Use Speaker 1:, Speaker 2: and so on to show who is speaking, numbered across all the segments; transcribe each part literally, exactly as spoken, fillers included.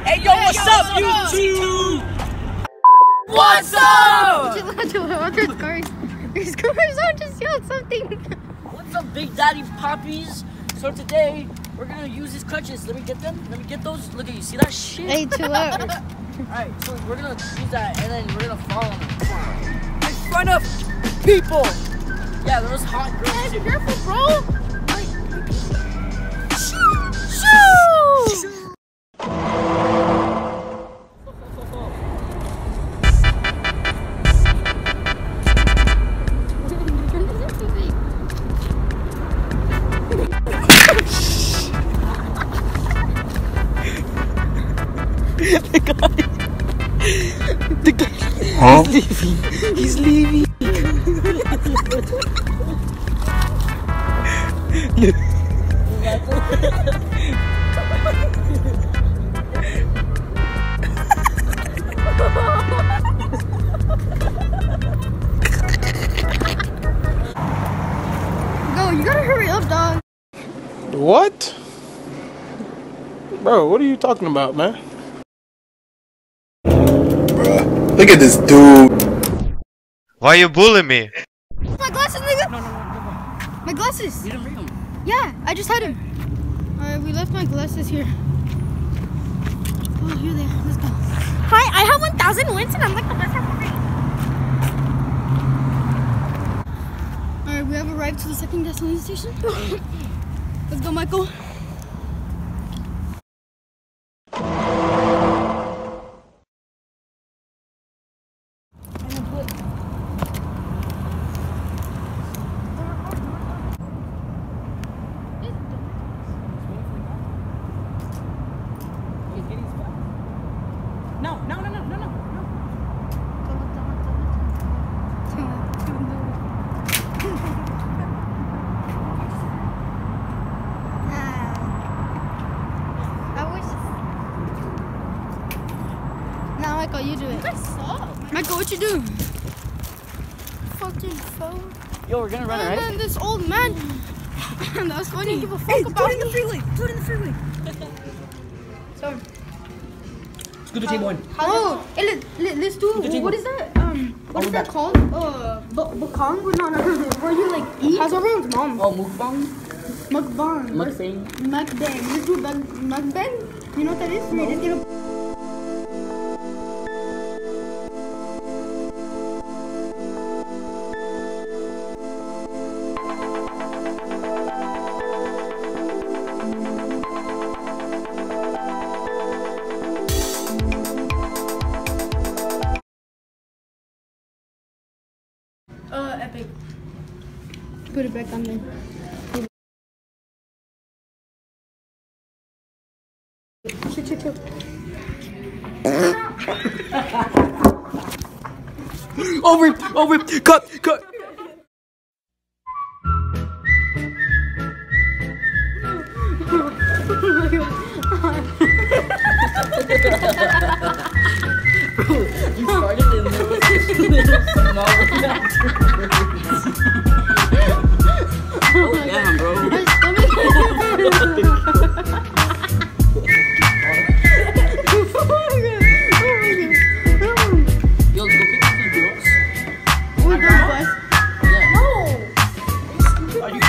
Speaker 1: Hey yo, what's up, YouTube? What's up?
Speaker 2: There's cars. There's cars. I just yelled something.
Speaker 1: What's up, Big Daddy Poppies? So today we're gonna use these crutches. Let me get them. Let me get those. Look at you. See that shit?
Speaker 2: Hey, chill out.
Speaker 1: Alright, so we're gonna use that and then we're gonna fall on them. In front of people! Yeah, those hot girls.
Speaker 2: Hey, be careful, bro!
Speaker 1: Shoo! Shoo! The guy. The guy. Huh? He's leaving. He's leaving.
Speaker 2: Go, you gotta hurry up, dog.
Speaker 3: What? Bro, what are you talking about, man?
Speaker 4: Bruh, look at this dude.
Speaker 5: Why you bullying me?
Speaker 2: My glasses, nigga!
Speaker 1: No, no, no, no.
Speaker 2: My glasses!
Speaker 1: You didn't bring them.
Speaker 2: Yeah, I just had them. Alright, we left my glasses here. Oh, here they are. Let's go. Hi, I have one thousand wins and I'm like the best ever. Alright, we have arrived to the second gasoline station. Let's go, Michael.
Speaker 1: No, no, no, no, no, no, no.
Speaker 2: I wish. Now, Michael, you do it. Michael, what you do? Fucking phone.
Speaker 1: Yo, we're gonna run,
Speaker 2: And
Speaker 1: right?
Speaker 2: then this old man. That was funny. Give a fuck
Speaker 1: Hey,
Speaker 2: about
Speaker 1: do it in
Speaker 2: me.
Speaker 1: the freeway. Do it in the freeway.
Speaker 2: So,
Speaker 1: Let's go to team one.
Speaker 2: oh, hey, let, let, let's do.
Speaker 1: Good to
Speaker 2: What
Speaker 1: take
Speaker 2: is that? Um, what is
Speaker 1: Oh,
Speaker 2: that
Speaker 1: back.
Speaker 2: called? Uh, bakang? No, no, no. Where you like eat? How's everyone's mom?
Speaker 1: Oh, mukbang?
Speaker 2: Mukbang. What is-
Speaker 1: Mukbang?
Speaker 2: Mukbang. Let's do muk- mukbang. You know what that is? Where you just get a. Uh, epic. Put it back on there. Chill, chill, chill.
Speaker 1: Over, over, cut, cut. Bro, you started in little, little small reactors. Oh, damn, bro.
Speaker 2: My stomach.
Speaker 1: Yo, let's go pick up some girls.
Speaker 2: We're going bus.
Speaker 1: Yeah.
Speaker 2: No.
Speaker 1: Are you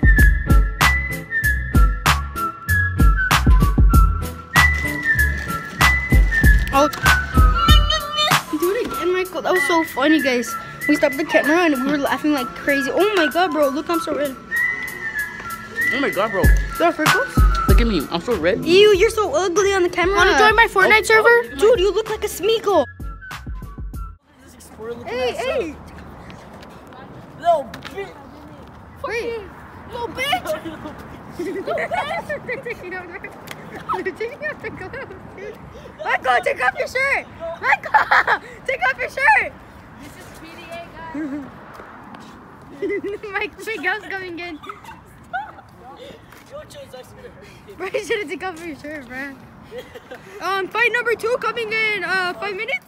Speaker 2: Oh. Do it again, Michael. That was so funny, guys. We stopped the camera and we were laughing like crazy. Oh my god, bro. Look, I'm so red.
Speaker 1: Oh my god, bro.
Speaker 2: You got freckles?
Speaker 1: Look at me. I'm so red.
Speaker 2: Ew, you're so ugly on the camera. Wanna join my Fortnite
Speaker 1: Oh,
Speaker 2: server?
Speaker 1: oh,
Speaker 2: Dude, you look like a Smeagol.
Speaker 1: Squirrel looking
Speaker 2: Hey,
Speaker 1: ass
Speaker 2: hey.
Speaker 1: up. Little bitch.
Speaker 2: Wait. Little bitch. Little bitch. They're taking off their, they're taking off their gloves, dude. Michael, take off your shirt. Michael, take off your shirt.
Speaker 6: This is P D A, guys.
Speaker 2: Mike, Miguel's coming in.
Speaker 1: Yo, Joe's actually gonna hurt you.
Speaker 2: Bro, you should've taken off your shirt, bro. Um, fight number two coming in uh five minutes.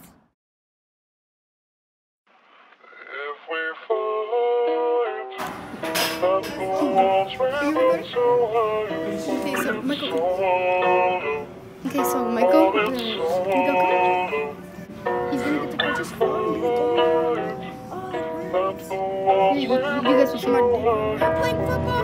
Speaker 7: If we fall but the walls were built so high,
Speaker 2: Okay, so Michael,
Speaker 7: so
Speaker 2: Okay, so Michael, uh, Michael, come on. He's gonna get the purchase phone. You, you, you guys are smart. We're playing football.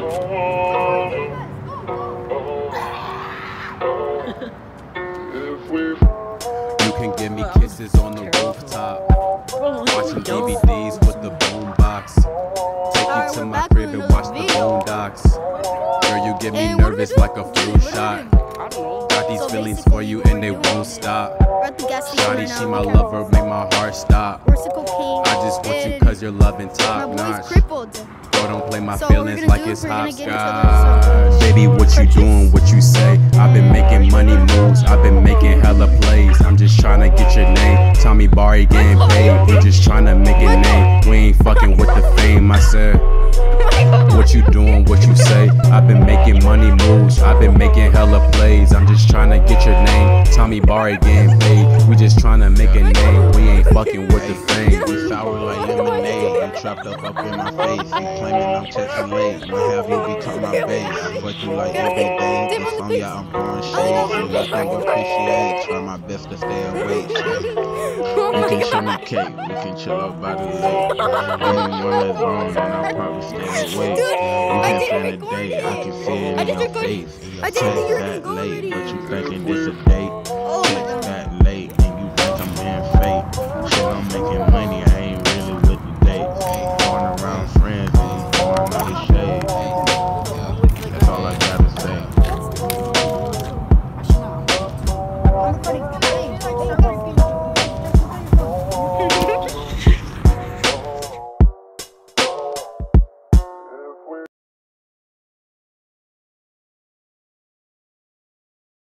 Speaker 6: You can give me kisses on the rooftop. Watching D V Ds with the boombox. Take you to my crib and watch the boondocks. Girl, you get me nervous like a flu shot. Got these feelings for you and they won't stop. Shawty, she my lover, make my heart stop. I just want you cause you're loving top notch. Bro, don't play my feelings like it's hopscotch. Baby, what you doing, what you say? I've been making money moves, I've been making hella plays. I'm just trying to get your name. Tommy Barry getting paid, we just trying to make a name. We ain't fucking with the fame, I said. What you doing, what you say? I've been making money moves, I've been making hella plays. I'm just trying to get your name. Tommy Barry getting paid, we just trying to make a name. We ain't fucking with the fame.
Speaker 8: You sour like lemonade, you trapped up up in my face. You claiming I'm texting late, might have you become my babe. I fuck you like every day, this song, yeah, I'm pouring shade. So nothing but appreciate, try my best to stay awake. You can show me cake, we can chill up by the lake. Give me one less wrong, then I'll probably stay awake. We can spend a day, I can see it in your face.
Speaker 2: I didn't think you were
Speaker 8: that
Speaker 2: gonna go
Speaker 8: late,
Speaker 2: already.
Speaker 8: but you think